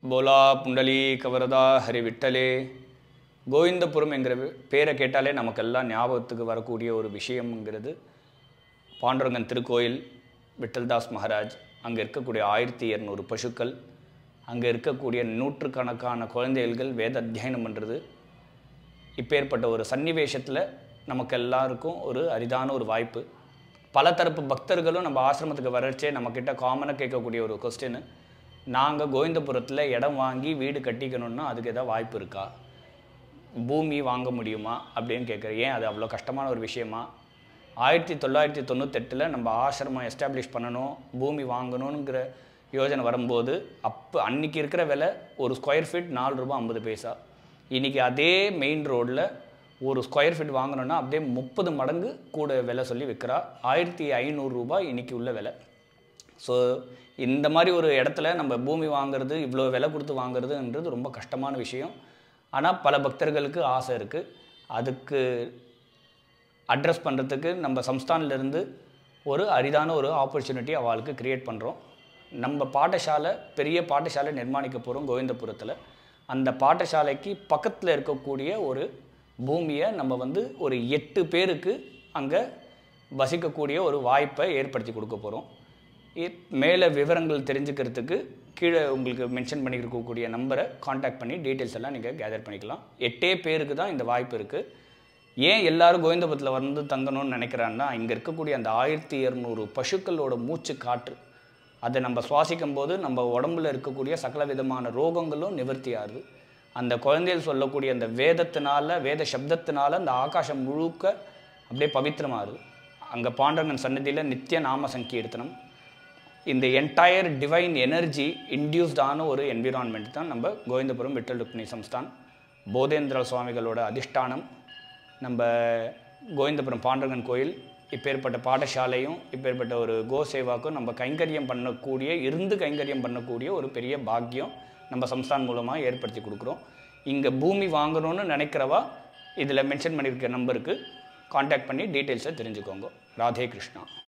போலா புண்டலி கவரதா ஹரி விட்டலே. கோவிந்தபுரம் என்கிற பேரை கேட்டாலே நமக்கெல்லாம் ஞாபகத்துக்கு வரக்கூடிய ஒரு விஷயம்ங்கிறது பாண்டுரங்கன் திருக்கோயில், விட்டல்தாஸ் மகாராஜ், அங்கே இருக்கக்கூடிய 1200 பசுக்கள், அங்கே இருக்கக்கூடிய நூற்றுக்கணக்கான குழந்தைகள் வேத அத்தியனம் பண்ணுறது. இப்பேற்பட்ட ஒரு சன்னிவேஷத்தில் நமக்கு எல்லாருக்கும் ஒரு அரிதான ஒரு வாய்ப்பு. பல தரப்பு பக்தர்களும் நம்ம ஆசிரமத்துக்கு வரச்சே நம்மக்கிட்ட காமனாக கேட்கக்கூடிய ஒரு கொஸ்டின், நாங்கள் கோவிந்தபுரத்தில் இடம் வாங்கி வீடு கட்டிக்கணுன்னா அதுக்கு எதாவது வாய்ப்பு இருக்கா, பூமி வாங்க முடியுமா அப்படின்னு கேட்குறேன். ஏன் அது அவ்வளோ கஷ்டமான ஒரு விஷயமா? 1998 நம்ம ஆசிரமம் எஸ்டாப்ளிஷ் பண்ணணும், பூமி வாங்கணுங்கிற யோஜனை வரும்போது அன்றைக்கி இருக்கிற விலை ஒரு ஸ்கொயர் ஃபீட் 4 ரூபா 50 பைசா. இன்றைக்கி அதே மெயின் ரோடில் ஒரு ஸ்கொயர் ஃபீட் வாங்கணுன்னா அப்படியே 30 மடங்கு கூட விலை சொல்லி விற்கிறா. 1500 ரூபாய் இன்றைக்கி உள்ள விலை. ஸோ இந்த மாதிரி ஒரு இடத்துல நம்ம பூமி வாங்கிறது, இவ்வளோ விலை கொடுத்து வாங்குறதுன்றது ரொம்ப கஷ்டமான விஷயம். ஆனால் பல பக்தர்களுக்கு ஆசை இருக்குது. அதுக்கு அட்ரஸ் பண்ணுறதுக்கு நம்ம சம்ஸ்தானிலேருந்து ஒரு அரிதான ஒரு ஆப்பர்ச்சுனிட்டி அவளுக்கு க்ரியேட் பண்ணுறோம். நம்ம பாடசாலை, பெரிய பாடசாலை நிர்மாணிக்க போகிறோம் கோவிந்தபுரத்தில். அந்த பாடசாலைக்கு பக்கத்தில் இருக்கக்கூடிய ஒரு பூமியை நம்ம ஒரு 8 பேருக்கு அங்கே வசிக்கக்கூடிய ஒரு வாய்ப்பை ஏற்படுத்தி கொடுக்க போகிறோம். மேலே விவரங்கள் தெரிஞ்சுக்கிறதுக்கு கீழே உங்களுக்கு மென்ஷன் பண்ணியிருக்கக்கூடிய நம்பரை காண்டாக்ட் பண்ணி டீட்டெயில்ஸ் எல்லாம் நீங்கள் கேதர் பண்ணிக்கலாம். 8 பேருக்கு தான் இந்த வாய்ப்பு இருக்குது. ஏன் எல்லோரும் கோவிந்தபுரத்தில் தங்கணும்னு நினைக்கிறான்னா, இங்கே இருக்கக்கூடிய அந்த 1200 பசுக்களோட மூச்சு காற்று, அதை நம்ம சுவாசிக்கும் போது நம்ம உடம்புல இருக்கக்கூடிய சகல விதமான ரோகங்களும் நிவர்த்தி ஆகுது. அந்த குழந்தைகள் சொல்லக்கூடிய அந்த வேதத்தினால, வேத சப்தத்தினால அந்த ஆகாசம் முழுக்க அப்படியே பவித்திரமாகுது. அங்கே பாண்டரங்கன் சன்னதியில் நித்திய நாம சங்கீர்த்தனம், இந்த என்டையர் டிவைன் எனர்ஜி இன்டியூஸ்டான ஒரு என்விரான்மெண்ட் தான் நம்ம கோவிந்தபுரம் விட்டல் ருக்மிணி சம்ஸ்தான். போதேந்திர சுவாமிகளோட அதிஷ்டானம் நம்ம கோவிந்தபுரம் பாண்டரங்கன் கோயில். இப்பேற்பட்ட பாடசாலையும் இப்பேற்பட்ட ஒரு கோசேவாக்கும் நம்ம கைங்கரியம் பண்ணக்கூடிய ஒரு பெரிய பாக்கியம் நம்ம சம்ஸ்தான் மூலமாக ஏற்படுத்தி கொடுக்குறோம். இங்கே பூமி வாங்கணும்னு நினைக்கிறவா இதில் மென்ஷன் பண்ணியிருக்க நம்பருக்கு காண்டாக்ட் பண்ணி டீட்டெயில்ஸை தெரிஞ்சுக்கோங்க. ராதே கிருஷ்ணா.